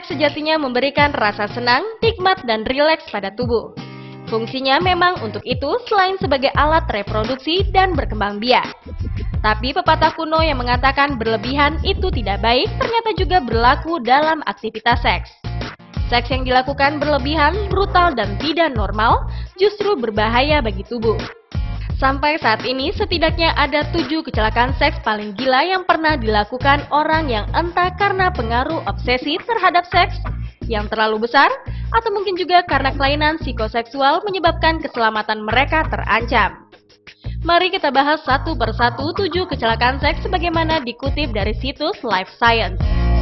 Seks sejatinya memberikan rasa senang, nikmat, dan rileks pada tubuh. Fungsinya memang untuk itu selain sebagai alat reproduksi dan berkembang biak. Tapi pepatah kuno yang mengatakan berlebihan itu tidak baik ternyata juga berlaku dalam aktivitas seks. Seks yang dilakukan berlebihan, brutal, dan tidak normal justru berbahaya bagi tubuh. Sampai saat ini setidaknya ada 7 kecelakaan seks paling gila yang pernah dilakukan orang yang entah karena pengaruh obsesi terhadap seks yang terlalu besar atau mungkin juga karena kelainan psikoseksual menyebabkan keselamatan mereka terancam. Mari kita bahas satu persatu 7 kecelakaan seks sebagaimana dikutip dari situs Life Science.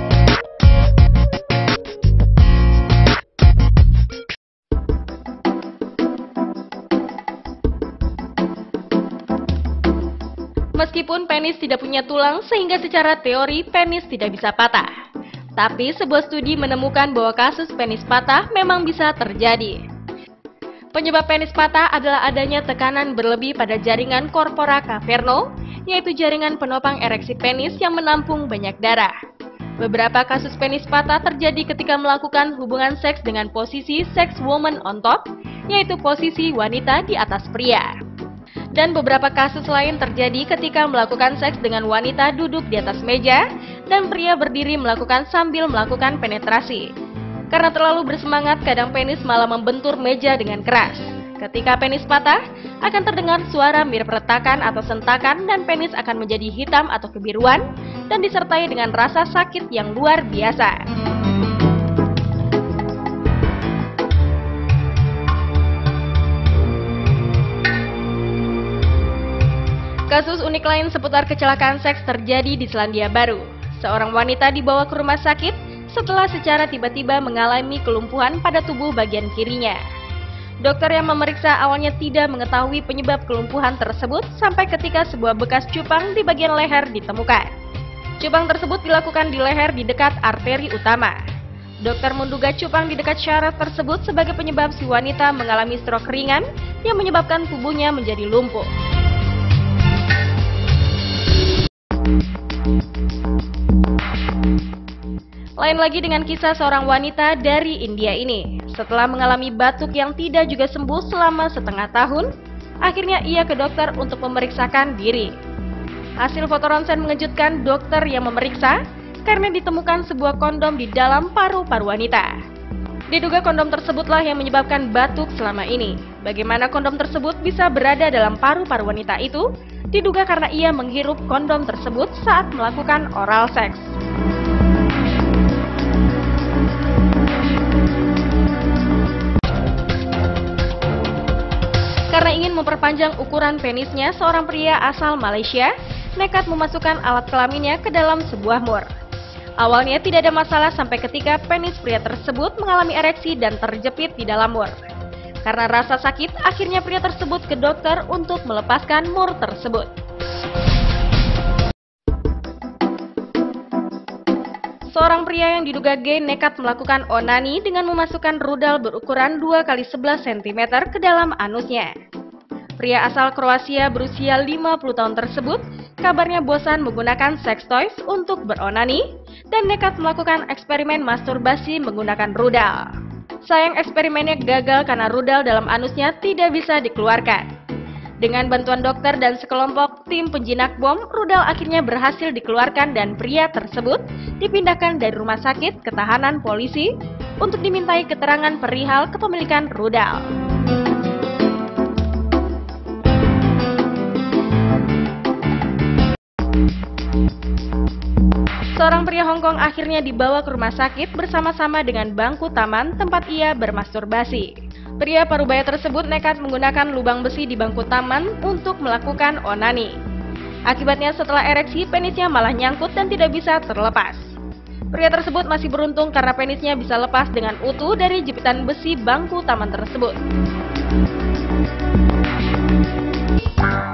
Meskipun penis tidak punya tulang sehingga secara teori penis tidak bisa patah. Tapi sebuah studi menemukan bahwa kasus penis patah memang bisa terjadi. Penyebab penis patah adalah adanya tekanan berlebih pada jaringan corpora caverno, yaitu jaringan penopang ereksi penis yang menampung banyak darah. Beberapa kasus penis patah terjadi ketika melakukan hubungan seks dengan posisi sex woman on top, yaitu posisi wanita di atas pria. Dan beberapa kasus lain terjadi ketika melakukan seks dengan wanita duduk di atas meja dan pria berdiri melakukan sambil melakukan penetrasi. Karena terlalu bersemangat, kadang penis malah membentur meja dengan keras. Ketika penis patah, akan terdengar suara mirip retakan atau sentakan dan penis akan menjadi hitam atau kebiruan dan disertai dengan rasa sakit yang luar biasa. Kasus unik lain seputar kecelakaan seks terjadi di Selandia Baru. Seorang wanita dibawa ke rumah sakit setelah secara tiba-tiba mengalami kelumpuhan pada tubuh bagian kirinya. Dokter yang memeriksa awalnya tidak mengetahui penyebab kelumpuhan tersebut sampai ketika sebuah bekas cupang di bagian leher ditemukan. Cupang tersebut dilakukan di leher di dekat arteri utama. Dokter menduga cupang di dekat syaraf tersebut sebagai penyebab si wanita mengalami stroke ringan yang menyebabkan tubuhnya menjadi lumpuh. Lain lagi dengan kisah seorang wanita dari India ini. Setelah mengalami batuk yang tidak juga sembuh selama setengah tahun, akhirnya ia ke dokter untuk memeriksakan diri. Hasil foto ronsen mengejutkan dokter yang memeriksa karena ditemukan sebuah kondom di dalam paru-paru wanita. Diduga kondom tersebutlah yang menyebabkan batuk selama ini. Bagaimana kondom tersebut bisa berada dalam paru-paru wanita itu? Diduga karena ia menghirup kondom tersebut saat melakukan oral seks. Karena ingin memperpanjang ukuran penisnya, seorang pria asal Malaysia nekat memasukkan alat kelaminnya ke dalam sebuah mur. Awalnya tidak ada masalah sampai ketika penis pria tersebut mengalami ereksi dan terjepit di dalam mur. Karena rasa sakit, akhirnya pria tersebut ke dokter untuk melepaskan mur tersebut. Seorang pria yang diduga gay nekat melakukan onani dengan memasukkan rudal berukuran 2 x 11 cm ke dalam anusnya. Pria asal Kroasia berusia 50 tahun tersebut kabarnya bosan menggunakan sex toys untuk beronani dan nekat melakukan eksperimen masturbasi menggunakan rudal. Sayang eksperimennya gagal karena rudal dalam anusnya tidak bisa dikeluarkan. Dengan bantuan dokter dan sekelompok tim penjinak bom, rudal akhirnya berhasil dikeluarkan dan pria tersebut dipindahkan dari rumah sakit ke tahanan polisi untuk dimintai keterangan perihal kepemilikan rudal. Seorang pria Hong Kong akhirnya dibawa ke rumah sakit bersama-sama dengan bangku taman tempat ia bermasturbasi. Pria parubaya tersebut nekat menggunakan lubang besi di bangku taman untuk melakukan onani. Akibatnya setelah ereksi, penisnya malah nyangkut dan tidak bisa terlepas. Pria tersebut masih beruntung karena penisnya bisa lepas dengan utuh dari jepitan besi bangku taman tersebut.